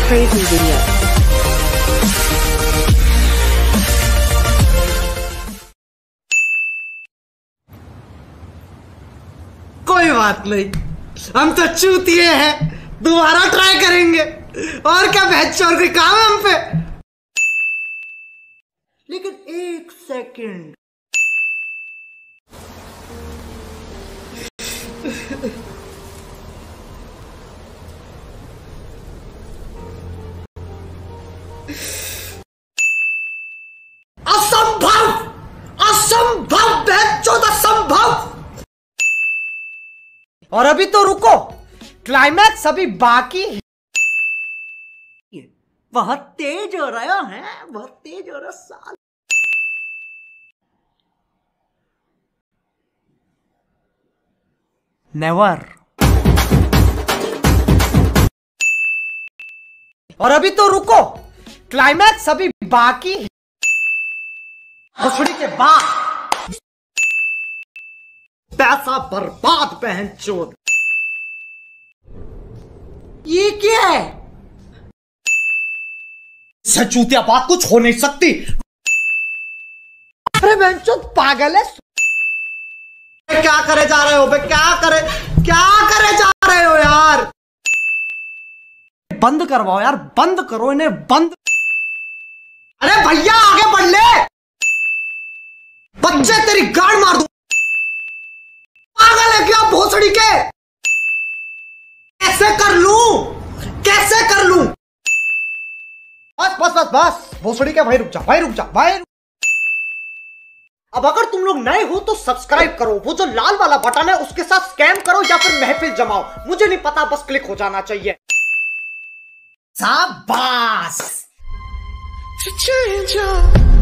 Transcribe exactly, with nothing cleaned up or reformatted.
crazy video. कोई बात नहीं, हम तो चूतिए हैं, दोबारा ट्राई करेंगे। और क्या बहस और कोई काम है हम पे। लेकिन एक सेकंड, असंभव, असंभव, बहनचोद असंभव। और अभी तो रुको, क्लाइमैक्स अभी बाकी है। बहुत तेज हो रहा है, बहुत तेज हो रहा साल। नेवर। और अभी तो रुको, क्लाइमैक्स अभी बाकी है। भोसड़ी के बाद पैसा बर्बाद, बहनचोद। ये क्या है? चूतिया बात कुछ हो नहीं सकती। अरे बहनचोद पागल है। क्या करे जा रहे हो बे? क्या करे क्या करे जा रहे हो यार? बंद करवाओ यार, बंद करो इन्हें, बंद। अरे भैया आगे बढ़ ले, बच्चे तेरी गाड़ मार दूं। पागल है क्या भोसड़ी के? कैसे कर लूं, कैसे कर लूं? बस बस बस बस भोसड़ी के भाई, रुक जा भाई, रुक जा भाई। अब अगर तुम लोग नए हो तो सब्सक्राइब करो, वो जो लाल वाला बटन है उसके साथ स्कैम करो या फिर महफिल जमाओ, मुझे नहीं पता, बस क्लिक हो जाना चाहिए। शाबाश।